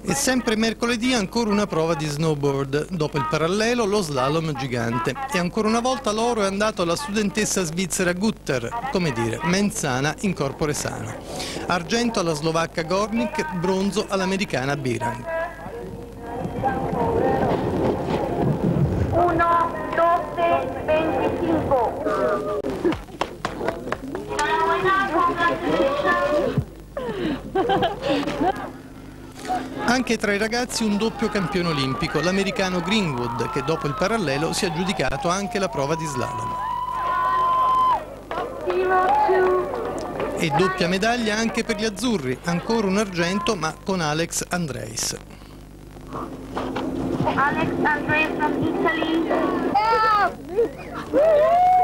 E sempre mercoledì ancora una prova di snowboard, dopo il parallelo lo slalom gigante. E ancora una volta l'oro è andato alla studentessa svizzera Gutter, come dire, mens sana in corpore sano. Argento alla slovacca Gornik, bronzo all'americana Birang. 1, 12, 25. Anche tra i ragazzi un doppio campione olimpico, l'americano Greenwood, che dopo il parallelo si è aggiudicato anche la prova di slalom. E doppia medaglia anche per gli azzurri, ancora un argento ma con Alex Andreis. Alex Andreis from Italy.